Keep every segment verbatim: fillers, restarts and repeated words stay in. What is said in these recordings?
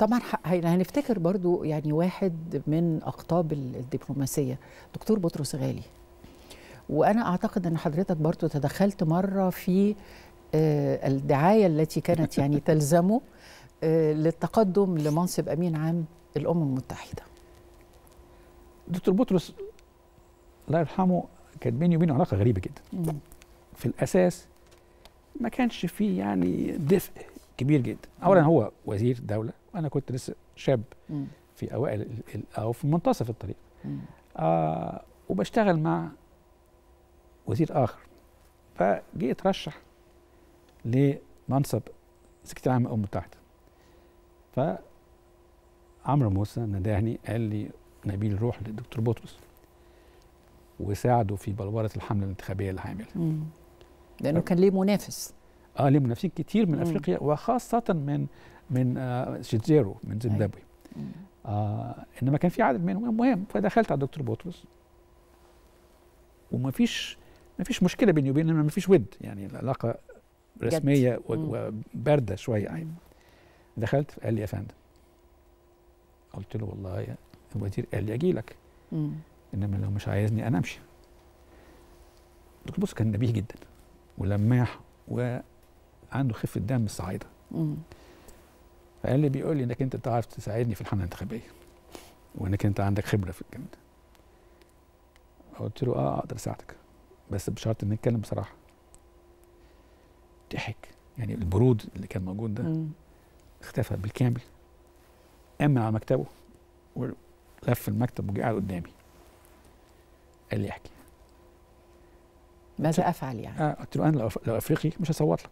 طبعا هنفتكر برضو يعني واحد من أقطاب الدبلوماسية دكتور بطرس غالي، وأنا أعتقد أن حضرتك برضو تدخلت مرة في الدعاية التي كانت يعني تلزمه للتقدم لمنصب أمين عام الأمم المتحدة. دكتور بطرس الله يرحمه كان بيني وبينه علاقة غريبة جدا. مم. في الأساس ما كانش فيه يعني دفء كبير جدا. أولا هو وزير دولة وأنا كنت لسه شاب مم. في أوائل أو في منتصف الطريق. آه وبشتغل مع وزير آخر، فجي اترشح لمنصب سكرتير عام الأمم المتحدة. فعمرو موسى ندهني قال لي نبيل روح للدكتور بطرس وساعده في بلورة الحملة الانتخابية اللي هيعملها. لأنه ف... كان ليه منافس. اه ليه منافسين كتير من مم. أفريقيا وخاصة من من آه شيتزيرو من زيمبابوي. آه إنما كان في عدد منهم مهم، فدخلت على الدكتور بطرس ومفيش مفيش مشكلة بيني وبينه، ما فيش ود، يعني العلاقة رسمية وباردة شوية يعني. دخلت قال لي يا فندم، قلت له والله يا الوزير قال لي اجي لك، انما لو مش عايزني انا امشي. دكتور بص كان نبيه جدا ولماح وعنده خفه دم الصعايده. فقال لي بيقول لي انك انت تعرف تساعدني في الحمله الانتخابيه وانك انت عندك خبره في الكلام ده. قلت له اه اقدر اساعدك بس بشرط ان نتكلم بصراحه. ضحك، يعني البرود اللي كان موجود ده مم. اختفى بالكامل. قام على مكتبه ولف المكتب وجه قاعد قدامي قال لي احكي. ماذا افعل يعني؟ اه قلت له انا لو, لو افريقي مش هصوت لك.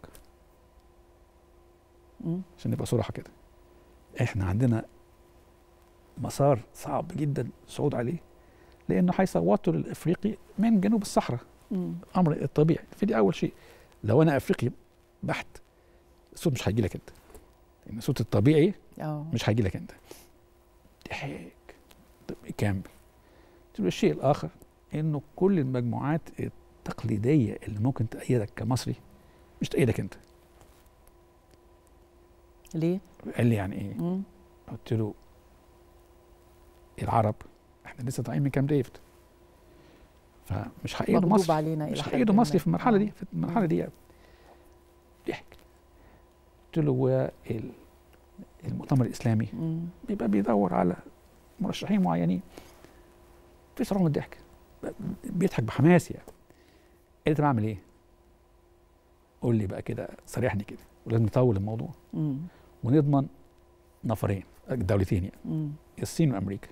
مم. عشان نبقى صراحه كده، احنا عندنا مسار صعب جدا الصعود عليه لانه هيصوتوا للافريقي من جنوب الصحراء. الامر الطبيعي في دي اول شيء. لو انا افريقي بحت الصوت مش هيجي لك انت، لان الصوت الطبيعي أوه. مش هيجي لك انت. ضحك كامل. قلت له الشيء الاخر انه كل المجموعات التقليديه اللي ممكن تأيدك كمصري مش تأيدك انت. ليه؟ قال لي يعني ايه؟ مم. قلت له العرب احنا لسه طالعين من كام ديفيد، فمش هيأيدوا مصر علينا مش هيأيدوا مصر في المرحله دي في المرحله دي يعني. ضحك. قلت له هو المؤتمر الاسلامي مم. بيبقى بيدور على مرشحين معينين. في صراع من الضحك، بيضحك بحماس يعني. قال لي بعمل ايه؟ قول لي بقى كده صريحني كده، ولازم نطول الموضوع مم. ونضمن نفرين دولتين يعني مم. الصين وامريكا.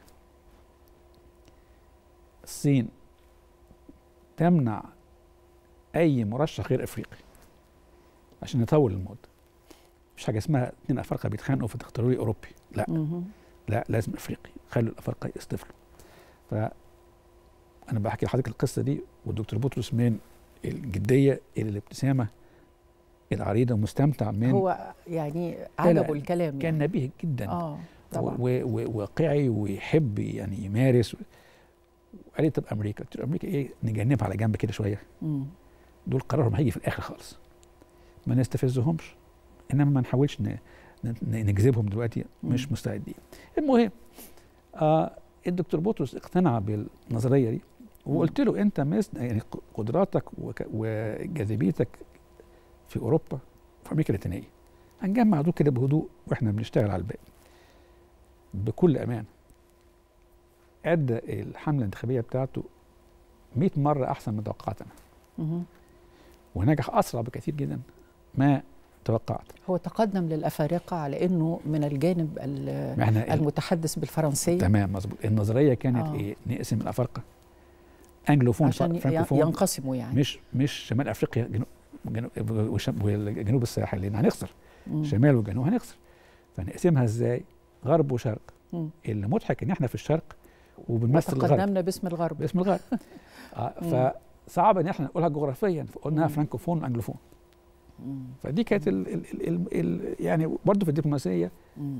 الصين تمنع اي مرشح غير افريقي عشان نطول المده. مش حاجه اسمها اتنين افارقه بيتخانقوا فتختاروا لي اوروبي، لا مم. لا لازم افريقي، خلوا الافارقه يصطفلوا. ف انا بحكي لحضرتك القصه دي والدكتور بطرس من الجديه الى الابتسامه العريضه ومستمتع من هو يعني عجبه الكلام كان يعني. نبيه جدا اه طبعا وواقعي ويحب يعني يمارس. قال لي طب امريكا؟ قلت له امريكا ايه نجنبها على جنب كده شويه. مم. دول قرارهم هيجي في الاخر خالص، ما نستفزهمش انما ما نحاولش نجذبهم دلوقتي، مش مستعدين. المهم آه الدكتور بطرس اقتنع بالنظريه دي وقلت له انت مثل يعني قدراتك وجاذبيتك في اوروبا في امريكا اللاتينيه هنجمع دول كده بهدوء واحنا بنشتغل على الباقي بكل امان. ادى الحمله الانتخابيه بتاعته مئة مره احسن من توقعاتنا ونجح اسرع بكثير جدا ما توقعت. هو تقدم للافارقه على انه من الجانب المتحدث بالفرنسيه. تمام مظبوط. النظريه كانت آه. ايه؟ نقسم الافارقه انجلوفون عشان فرانكوفون ينقسموا يعني مش مش شمال افريقيا جنوب جنوب, جنوب الساحل لان هنخسر مم. شمال وجنوب هنخسر. فنقسمها ازاي؟ غرب وشرق. مم. اللي مضحك ان احنا في الشرق وبنمثل الغرب وتقدمنا باسم الغرب باسم الغرب آه فصعب ان احنا نقولها جغرافيا فقلناها فرانكوفون وانجلوفون. مم. فدي كانت ال ال ال ال يعني برضه في الدبلوماسيه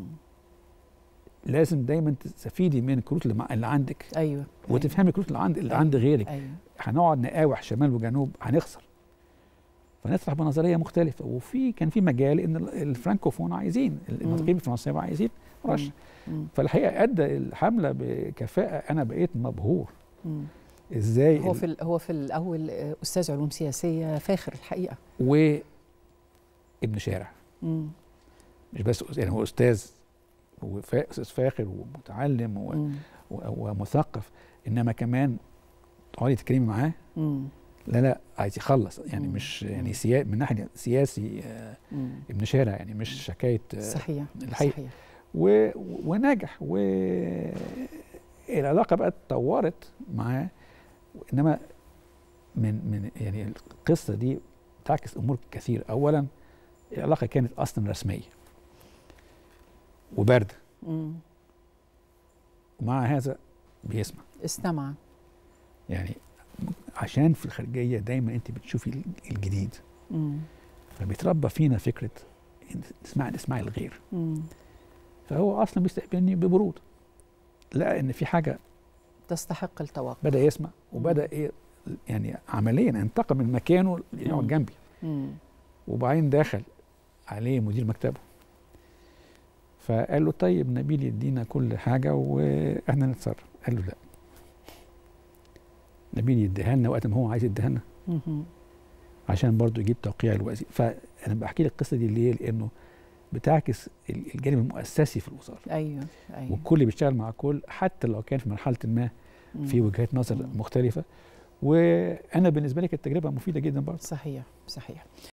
لازم دايما تستفيدي من الكروت اللي, اللي عندك. ايوه وتفهمي الكروت اللي عند اللي أيوة. عند غيرك. أيوة. هنقعد نقاوح شمال وجنوب هنخسر. فنطرح بنظريه مختلفه. وفي كان في مجال ان الفرانكوفون عايزين، الناطقين بالفرنساوي عايزين مرشح. فالحقيقه ادى الحمله بكفاءه، انا بقيت مبهور. مم. ازاي هو في هو في الاول استاذ علوم سياسيه فاخر الحقيقه، وابن شارع. مم. مش بس يعني هو استاذ، هو استاذ فاخر ومتعلم و... ومثقف، انما كمان تقعدي تتكلمي معاه لا لا عايز يخلص يعني. مم. مش يعني سيا... من ناحيه سياسي آه ابن شارع يعني، مش حكايه آه صحيح الحقيقة. صحيح. و... ونجح، والعلاقه بقى اتطورت معاه. انما من من يعني القصه دي تعكس امور كثير. اولا العلاقه كانت اصلا رسميه وبارده، ومع هذا بيسمع استمع. يعني عشان في الخارجيه دايما انت بتشوفي الجديد، مم. فبيتربى فينا فكره اسمعي اسمعي الغير. مم. فهو اصلا بيستقبلني ببرود، لقى ان في حاجه تستحق التوقف، بدا يسمع وبدا ايه يعني عمليا انتقل من مكانه يقعد جنبي. مم. وبعدين دخل عليه مدير مكتبه فقال له طيب نبيل يدينا كل حاجه واحنا نتصرف. قال له لا، نبيل يديها لنا وقت ما هو عايز يديها لنا عشان برضه يجيب توقيع الوزير. فانا بحكي لك القصه دي ليه؟ لانه بتعكس الجانب المؤسسي في الوزاره. ايوه ايوه. والكل بيشتغل مع كل، حتى لو كان في مرحله ما في وجهات نظر مختلفه. وانا بالنسبه لي كانت تجربه مفيده جدا برضه. صحيح صحيح.